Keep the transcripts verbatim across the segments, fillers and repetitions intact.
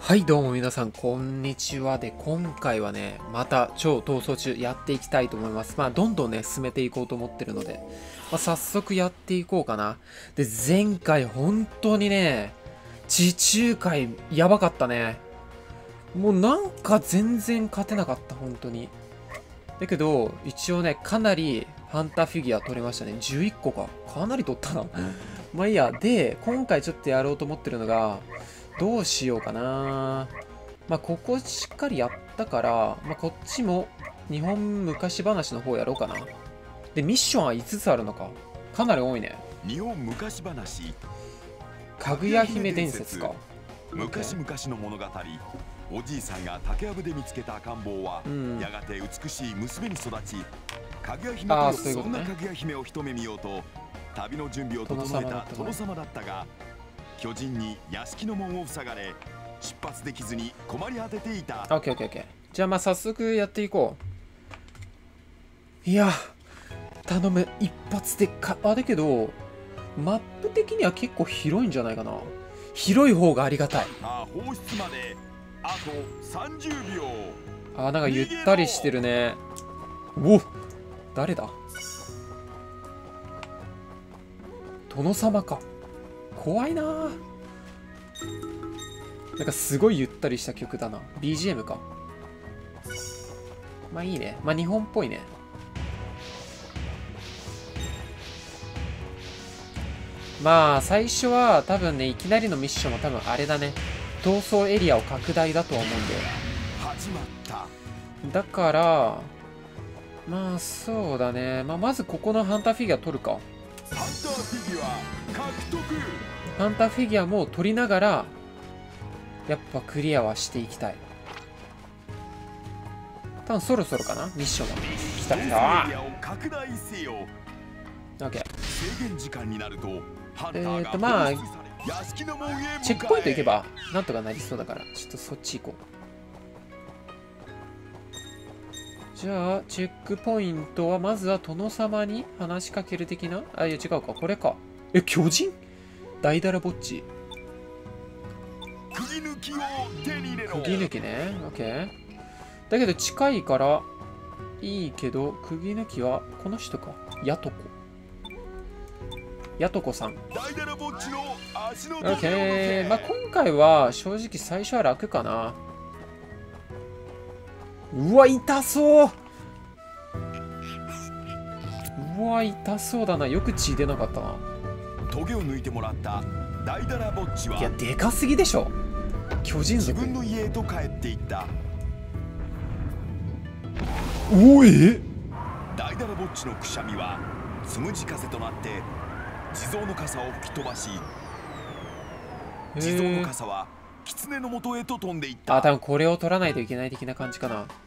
はいどうも皆さんこんにちは。で今回はねまた超逃走中やっていきたいと思います。まあどんどんね進めていこうと思ってるので、まあ、早速やっていこうかな。で前回本当にね地中海やばかったね。もうなんか全然勝てなかった本当に。だけど一応ねかなりハンターフィギュア取れましたね。じゅういっこか、かなり取ったなまあいいや。で今回ちょっとやろうと思ってるのがどうしようかな。まあ、ここしっかりやったから、まあ、こっちも日本昔話の方やろうかな。で、ミッションはいつつあるのか。かなり多いね。 日本昔話。 かぐや姫伝説か。 昔々の物語。おじいさんが竹やぶで見つけた赤ん坊は、うん、やがて美しい娘に育ち、かぐや姫というそんなかぐや姫を一目見ようと、旅の準備を整えた殿様だったが、巨人に屋敷の門を塞がれ出発できずに困り果てていた。 オッケーオッケーオッケー。じゃあまあ早速やっていこう。いや頼む、一発でか。あだけどマップ的には結構広いんじゃないかな。広い方がありがたい。 あ放出まであとさんじゅうびょう。 あなんかゆったりしてるね。お誰だ。殿様か。怖いなぁ。なんかすごいゆったりした曲だな。ビージーエム か。まあいいね。まあ日本っぽいね。まあ最初は多分ねいきなりのミッションは多分あれだね。逃走エリアを拡大だとは思うんで。 始まった。 だからまあそうだね。まあまずここのハンターフィギュア取るか。 ハンターフィギュア獲得。 ハンターフィギュアも取りながらやっぱクリアはしていきたい。多分そろそろかなミッションは。来た来た。オッケー。 制限時間になるとえーとまあチェックポイント行けばなんとかなりそうだからちょっとそっち行こう。じゃあチェックポイントはまずは殿様に話しかける的な。あいや違うか、これか。え巨人大だらぼっち。 釘抜きを手に入れろ。 釘抜きね。オッケー。だけど近いからいいけど、釘抜きはこの人か。やとこ。やとこさん。オッケー。まあ今回は正直最初は楽かな。うわ痛そう。うわ痛そうだな。よく血出なかったな。 トゲを抜いてもらったダイダラぼっちは、 いやでかすぎでしょ巨人族。 自分の家へと帰っていった。 おえダイダラぼっちのくしゃみはつむじ風となって地蔵の傘を吹き飛ばし、地蔵の傘は狐の元へと飛んでいった。 あ多分これを取らないといけない的な感じかな。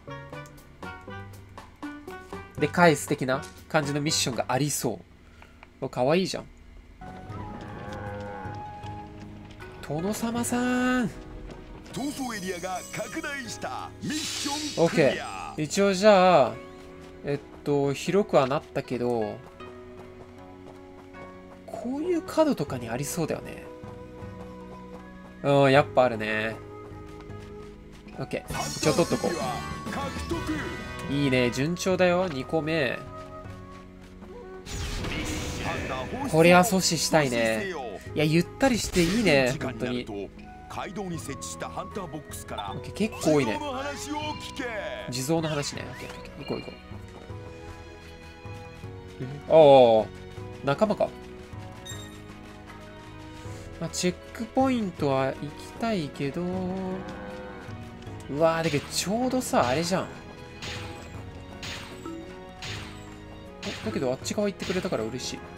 で返す的な感じのミッションがありそう。かわいいじゃん。殿様さん。 逃走エリアが拡大した。ミッションクリア。OK。一応じゃあえっと広くはなったけど、こういう角とかにありそうだよね。うんやっぱあるね。 OK。 一応取っとこう。いいね順調だよ。にこめこれは阻止したいね。いやゆったりしていいね本当に。 街道に設置したハンターボックスから、 OK、結構多いね。地蔵の話ね。OK、OK、行こう行こう。ああ仲間か。まあ、チェックポイントは行きたいけど、うわーだけどちょうどさあれじゃん。だけどあっち側行ってくれたから嬉しい。こ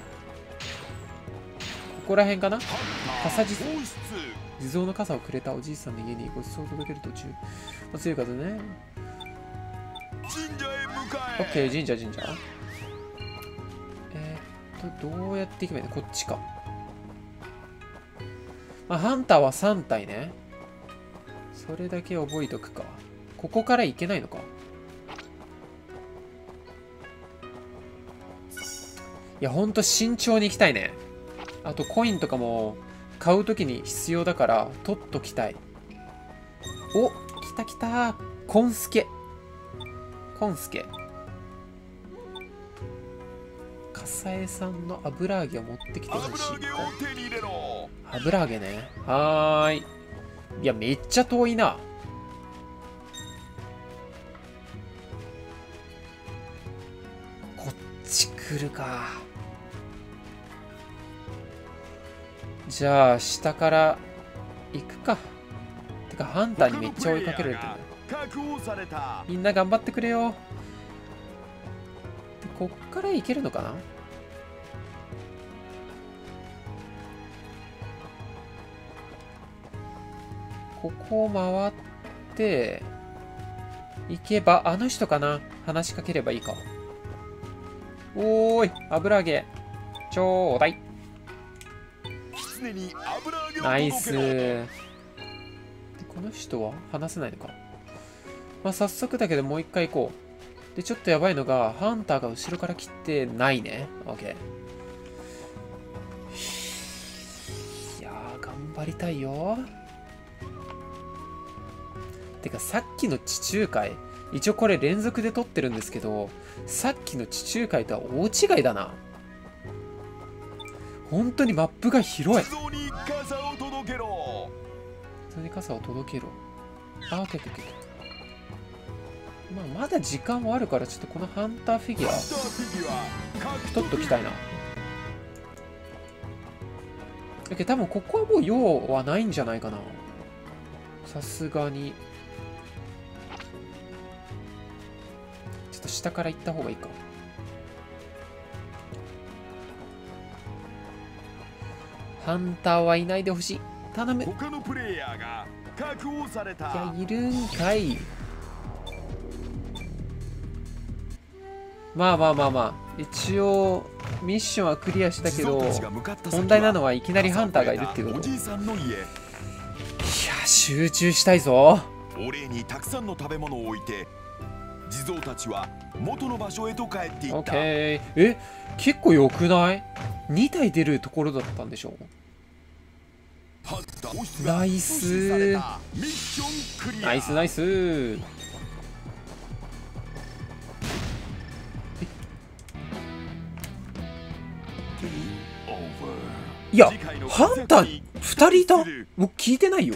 こら辺かな。傘地蔵。地蔵の傘をくれたおじいさんの家にごちそうを届ける途中。まあ、強い方ね。オッケー神社神社。えー、っとどうやって行けばいいの。こっちか。まあ、ハンターはさん体ね。それだけ覚えとくか。ここから行けないのか。いやほんと慎重に行きたいね。あとコインとかも買うときに必要だから取っときたい。 お、来た来た。コンスケ。コンスケ。かさえさんの油揚げを持ってきてほしい。油揚げね。はーい。いや、めっちゃ遠いな。こっち来るか。じゃあ、下から行くか。てか、ハンターにめっちゃ追いかけられてる。みんな頑張ってくれよ。で、こっから行けるのかな。ここを回って行けば、あの人かな。話しかければいいか。おーい、油揚げちょうだい。ナイス。で、この人は話せないのか。まあ、早速だけどもう一回行こう。で、ちょっとやばいのが、ハンターが後ろから来てないね。OK。いやー、頑張りたいよ。てか、さっきの地中海、一応これ連続で撮ってるんですけど、さっきの地中海とは大違いだな。本当にマップが広い。地蔵に傘を届けろ。地蔵に傘を届けろ。あ、オッケーオッケーオッケー。まあ、まだ時間はあるから、ちょっとこのハンターフィギュア取っときたいな。だけど多分ここはもう用はないんじゃないかな。さすがに。ちょっと下から行った方がいいか。ハンターはいないでほしい。頼む。他のプレイヤーが確保された。いや、いるんかい。まあまあまあまあ。一応、ミッションはクリアしたけど、問題なのはいきなりハンターがいるっていうこと。いや、集中したいぞ。 お礼にたくさんの食べ物を置いて、地蔵たちは元の場所へと帰っていった。 オッケー。え、結構良くない？ に 体出るところだったんでしょ？ナイスナイスナイス。いや、ハンターふたりいた？もう聞いてないよ。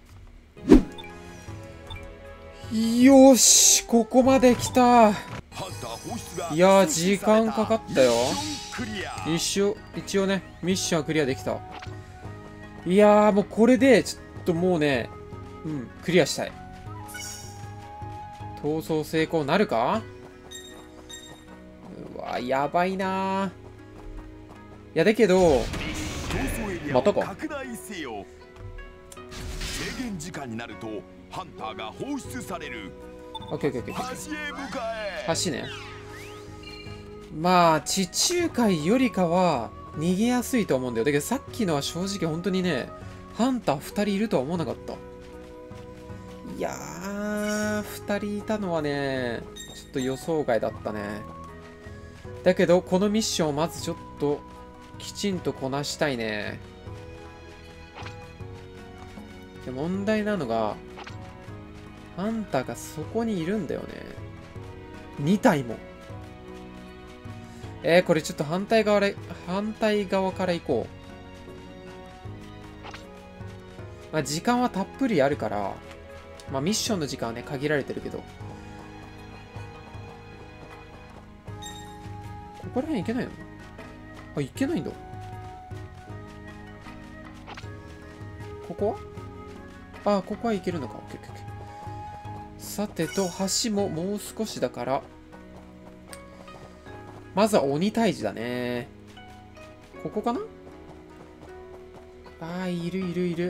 よし、ここまで来た。いやー、時間かかったよ。一応、一応ね、ミッションはクリアできた。いやー、もうこれで、ちょっともうね、うん、クリアしたい。逃走成功なるか？うわ、やばいなー。いや、だけど、またか。 制限時間になるとハンターが放出される。 オッケーオッケーオッケー。 橋へ向かえ。 橋ね。まあ、地中海よりかは逃げやすいと思うんだよ。だけどさっきのは正直本当にね、ハンターふたりいるとは思わなかった。いやー、ふたりいたのはね、ちょっと予想外だったね。だけど、このミッションをまずちょっときちんとこなしたいね。で、問題なのが、ハンターがそこにいるんだよね。に体も。えー、これちょっと反対側で、反対側から行こう。まあ、時間はたっぷりあるから、まあ、ミッションの時間はね、限られてるけど。ここら辺行けないの？あ、行けないんだ。ここはあ、ここは行けるのか。オッケーオッケー。さてと、橋ももう少しだから、まずは鬼退治だね。ここかな？ああ、いるいるいる。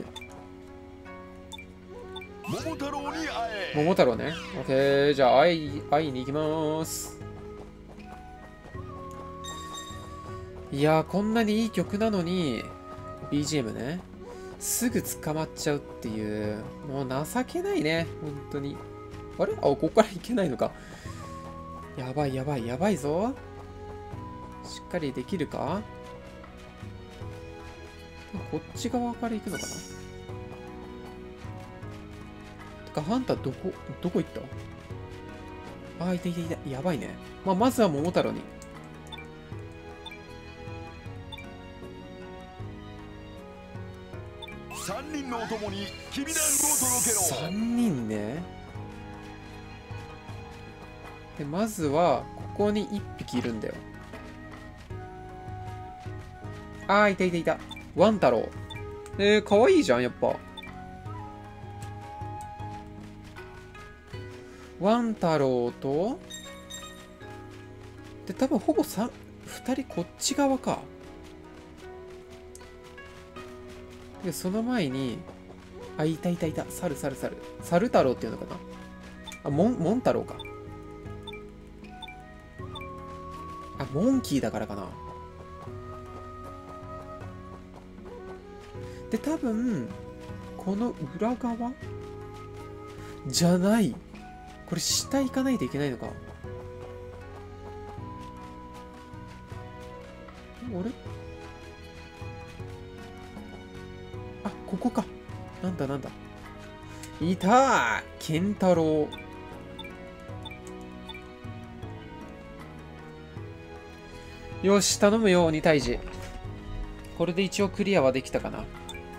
桃太郎に会え。 桃太郎ね。オッケー。じゃあ、会い、会いに行きます。いやー、こんなにいい曲なのに、ビージーエム ね。すぐ捕まっちゃうっていう。もう情けないね。本当に。あれ？あ、ここから行けないのか。やばいやばいやばいぞ。しっかりできるか？こっち側から行くのかな？ かハンターどこ、どこ行ったあー、いたいたいた。やばいね。まあ、まずは桃太郎に。 さんにんのお供にきびだんごを届けろ。 さんにんね。で、まずは、ここにいっぴきいるんだよ。あー、いたいたいた。ワン太郎。えー、かわいいじゃん、やっぱ。ワン太郎と、で、多分ほぼさん、ふたりこっち側か。で、その前に、あ、いたいたいた。猿猿猿。猿太郎っていうのかなあ、モン、モン太郎か。あ、モンキーだからかな。で、多分、この裏側じゃない。これ下行かないといけないのか。あれあ、ここか。なんだなんだ。いたーケンタロウ。よし、頼むよ、鬼退治。これで一応クリアはできたかな。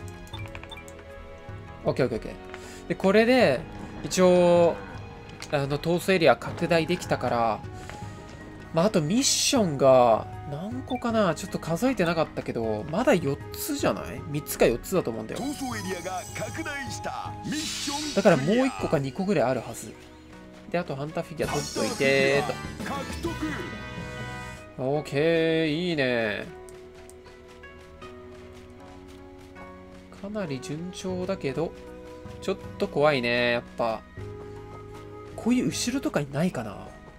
オッケーオッケーオッケー。で、これで、一応、あの、逃走エリア拡大できたから、まあ、あとミッションが、何個かなちょっと数えてなかったけど、まだよっつじゃない ?みっ つかよっつだと思うんだよ。 逃走エリアが拡大したミッション。 だからもういっこかにこぐらいあるはず。で、あとハンターフィギュア取っといてーと。 獲得。 オーケー、いいね。かなり順調だけど、ちょっと怖いね、やっぱ。こういう後ろとかにないかな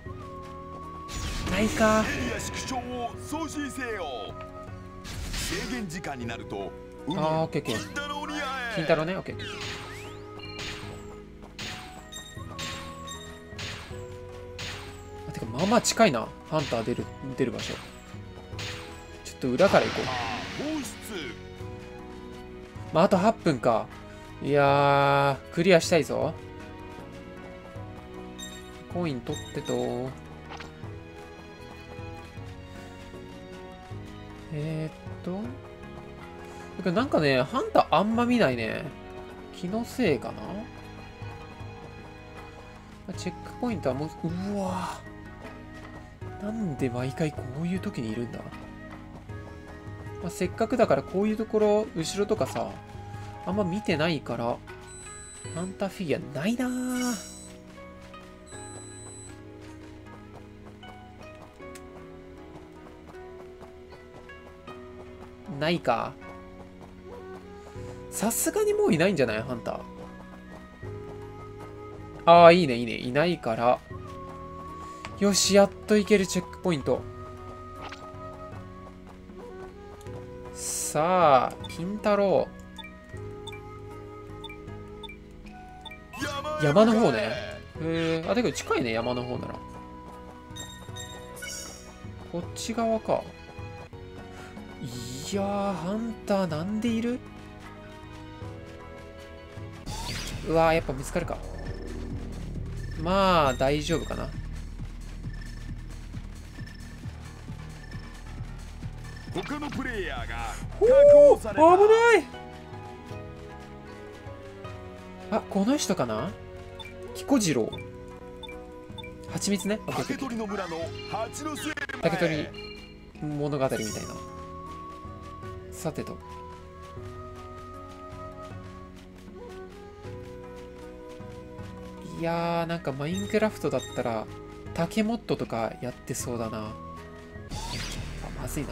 ないか。 エリア縮小を送信せよ。制限時間になると、 あー、オッケーオッケー。 金太郎に会え。 金太郎ね、オッケー。あ、てか、まあまあ近いな。ハンター出る、出る場所。ちょっと裏から行こう。 放出。 まあ、あとはっぷんか。いやー、クリアしたいぞ。コイン取ってと。えー、っと。だからなんかね、ハンターあんま見ないね。気のせいかな。チェックポイントはもう、うわぁ。なんで毎回こういう時にいるんだ、まあ、せっかくだからこういうところ、後ろとかさ、あんま見てないから、ハンターフィギュアないなぁ。ないか。さすがにもういないんじゃないハンター。ああ、いいね、いいね。いないから。よし、やっといけるチェックポイント。さあ、金太郎。山の方ね。へえ。あ、だけど近いね、山の方なら。こっち側か。いやー、ハンターなんでいる？うわー、やっぱ見つかるか。まあ、大丈夫かな。 他のプレイヤーがほー、危ない。あ、この人かな？彦次郎。蜂蜜ね。 竹取の村の蜂の巣へ。 竹取物語みたいな。さてと。いやー、なんかマインクラフトだったら竹モッドとかやってそうだな。あ、まずいな。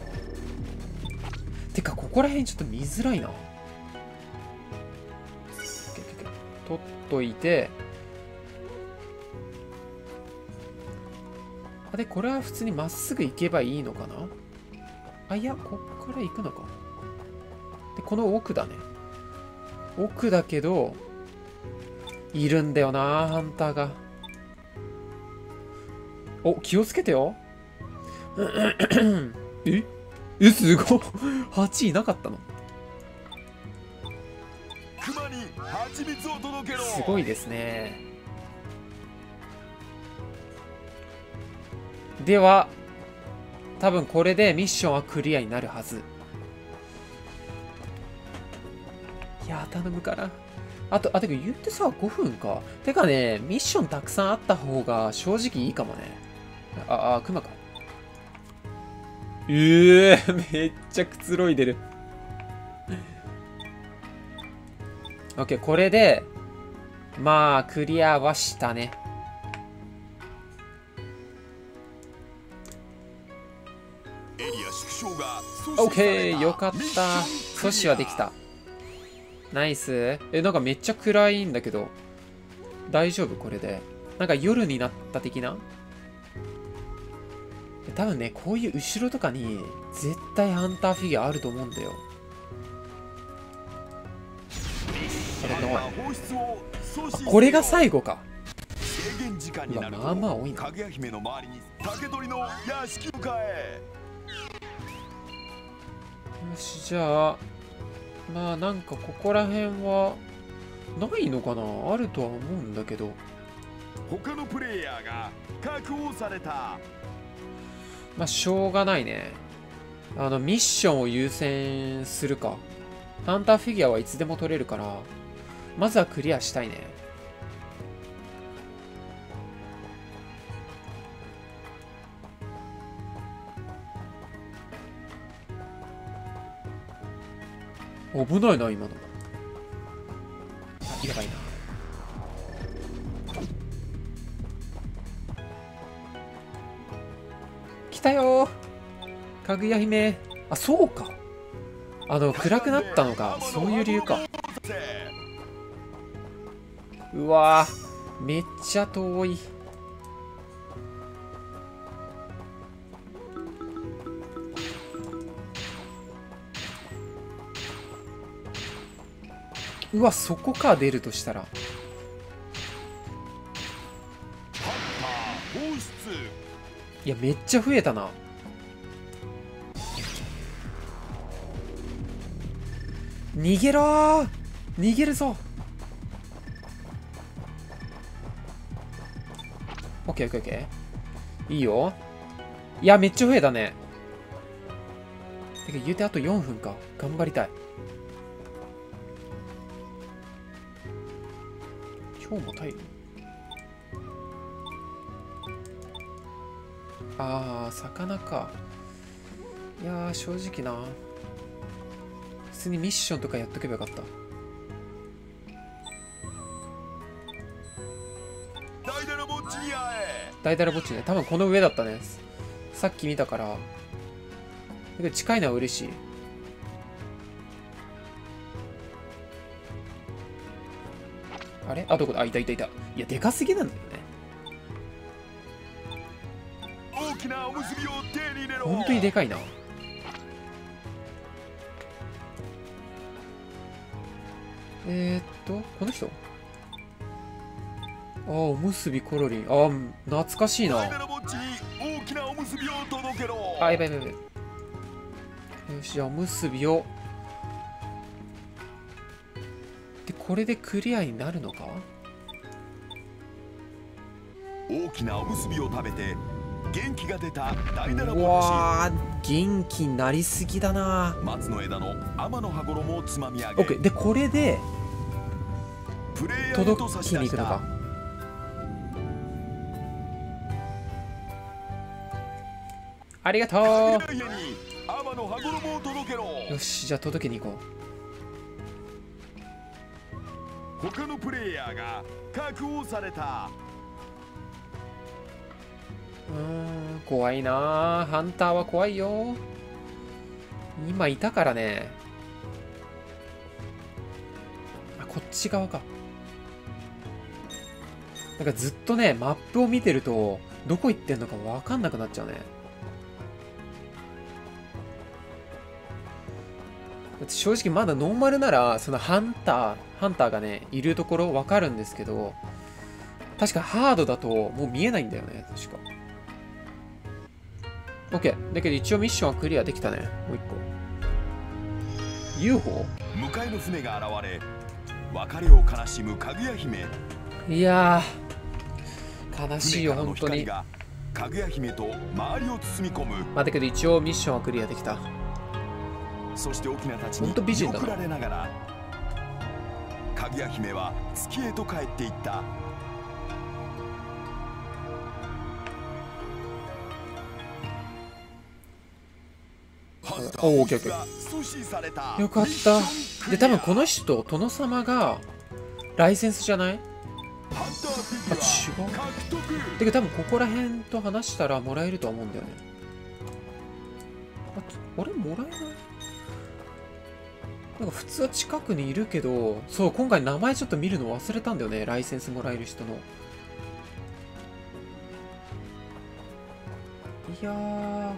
てか、ここら辺ちょっと見づらいな。取っといて。あ、で、これは普通にまっすぐ行けばいいのかな。あ、いや、こっから行くのか。で、この奥だね。奥だけど、いるんだよな、ハンターが。お、気をつけてよ。ええ、すごい。はちいなかったの？ 熊にすごいですね。では多分これでミッションはクリアになるはず。いやー頼むから。あと、あ、てか言ってさ、ごふんか。てかね、ミッションたくさんあった方が正直いいかもね。あ、あ、クマか。ええー、めっちゃくつろいでる。オッケー、これで、まあ、クリアはしたね。オッケー、よかった。阻止はできた。ナイス。え、なんかめっちゃ暗いんだけど。大丈夫これで。なんか夜になった的な。多分ね、こういう後ろとかに絶対ハンターフィギュアあると思うんだよ。これのあ、これが最後か。うわ、まあまあ多いな。よし、じゃあまあなんかここら辺はないのかな。あるとは思うんだけど。 他のプレイヤーが確保された。 まあしょうがないね。あのミッションを優先するか。ハンターフィギュアはいつでも取れるからまずはクリアしたいね。危ないな今の。あ、やばいな。来たよー、かぐや姫。あ、そうか、あの暗くなったのか、そういう理由か。うわー、めっちゃ遠い。うわ、そこか出るとしたら。いや、めっちゃ増えたな。逃げろー、逃げるぞ。オッケーオッケーオッケー、いいよ。いや、めっちゃ増えたね。てか言うてあとよんぷんか。頑張りたい。今日もタイル。あー、魚か。いやー、正直な、普通にミッションとかやっとけばよかった。大だらぼっちへ。大だらぼっちね。多分この上だったね。さっき見たから。だけど近いのは嬉しい。あれ、あ、どこだ。あ、いたいたいた。いや、でかすぎなんだよね。大きなおむすびを手に入れろ。本当にでかいな。えー、っとこの人。ああ、おむすびコロリン。ああ、懐かしいな。あ、やばいやばいやばい。よし、じゃあおむすびを。で、これでクリアになるのか。 大きなおむすびを食べて元気が出た大だらぼっち。 うわー、元気になりすぎだな。 松の枝の天の羽衣をつまみ上げ。 オッケー。で、これでプレイヤー届と差しきに行くのか。ありがとう。よし、じゃあ届けに行こう。他のプレイヤーが確保された。 うーん、怖いな。ハンターは怖いよ。今いたからね。あ、こっち側か。なんかずっとね、マップを見てるとどこ行ってんのか分かんなくなっちゃうね。正直まだノーマルならそのハンターハンターがねいるところ分かるんですけど、確かハードだともう見えないんだよね。確か OK だけど一応ミッションはクリアできたね。もう一個 ユーフォー。 向かいの船が現れ別れを悲しむかぐや姫。 いやー悲しいよ本当に。 かぐや姫と周りを包み込む。 まあだけど一応ミッションはクリアできた。 そして沖縄たちに見送られながらかぐや姫は月へと帰っていった。 おお、オッケーオッケー。よかった。で多分この人殿様がライセンスじゃない？あ、違う。だけど多分ここら辺と話したらもらえると思うんだよね。あ、あれもらえない？なんか普通は近くにいるけど、そう、今回名前ちょっと見るの忘れたんだよね。ライセンスもらえる人の。いやー。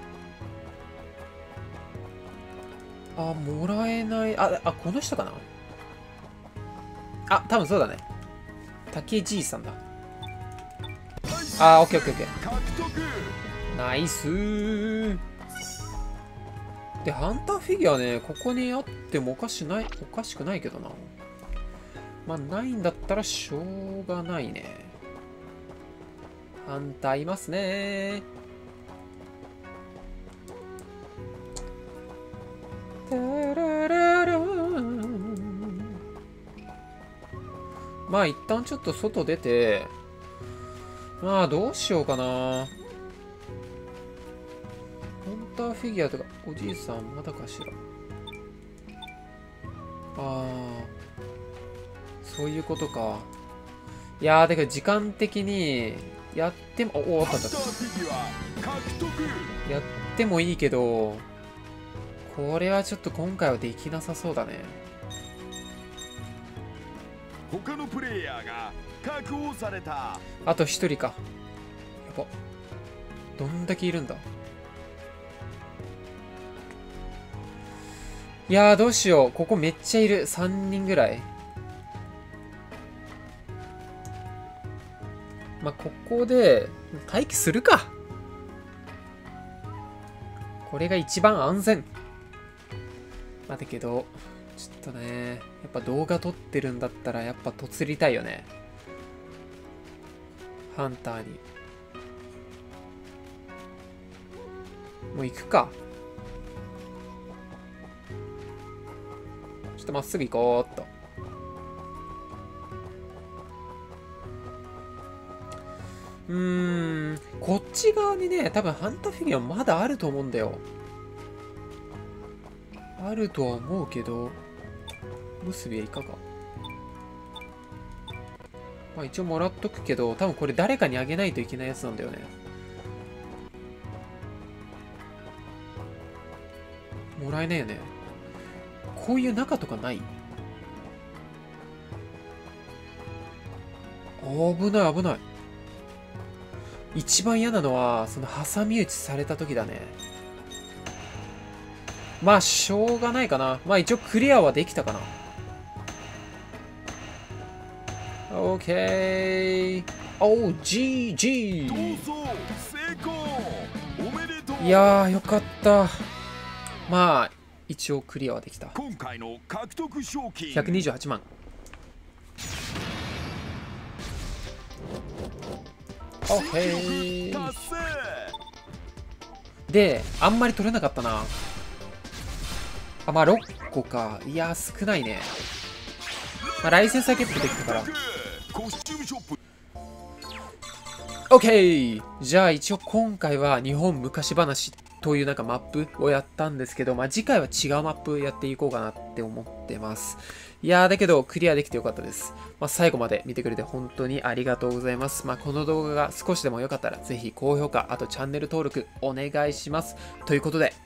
あ、もらえない。あ、あ、この人かな？あ、多分そうだね。竹じいさんだ。あー、オッケーオッケーオッケー。ナイスー。で、ハンターフィギュアね、ここにあってもおかしない、おかしくないけどな。まあ、ないんだったらしょうがないね。ハンターいますねー。タラララン。まあ、一旦ちょっと外出て、まあ、どうしようかな。ハンターフィギュアとか、おじいさんまだかしら。ああ、そういうことか。いやー、だけど時間的に、やっても、おお、あったあった。やってもいいけど、これはちょっと今回はできなさそうだね。 他のプレイヤーが確保された。 あと一人か。やば。どんだけいるんだ。いやー、どうしよう。ここめっちゃいる。さんにんぐらい。まあ、ここで、待機するか。これが一番安全。まあ、だけど、ちょっとね、やっぱ動画撮ってるんだったら、やっぱとつりたいよね。ハンターに。もう行くか。ちょっとまっすぐ行こうっと。うーん、こっち側にね、多分ハンターフィギュアまだあると思うんだよ。あるとは思うけど、結びはいかが？まあ一応もらっとくけど、多分これ誰かにあげないといけないやつなんだよね。もらえないよね。こういう中とかない？危ない危ない。一番嫌なのは、その挟み撃ちされた時だね。まあ、しょうがないかな。まあ一応クリアはできたかな。オッケー。おー、ジージー。いやー、よかった。まあ、一応クリアはできた。 今回の獲得賞金ひゃくにじゅうはちまん。オッケー。で、あんまり取れなかったな。あ、まあろっこか。いやー、少ないね。まあ、ライセンスはゲットできたから。オッケー。じゃあ一応今回は日本昔話というなんかマップをやったんですけど、まあ次回は違うマップやっていこうかなって思ってます。いやー、だけどクリアできてよかったです。まあ最後まで見てくれて本当にありがとうございます。まあこの動画が少しでも良かったらぜひ高評価、あとチャンネル登録お願いします。ということで、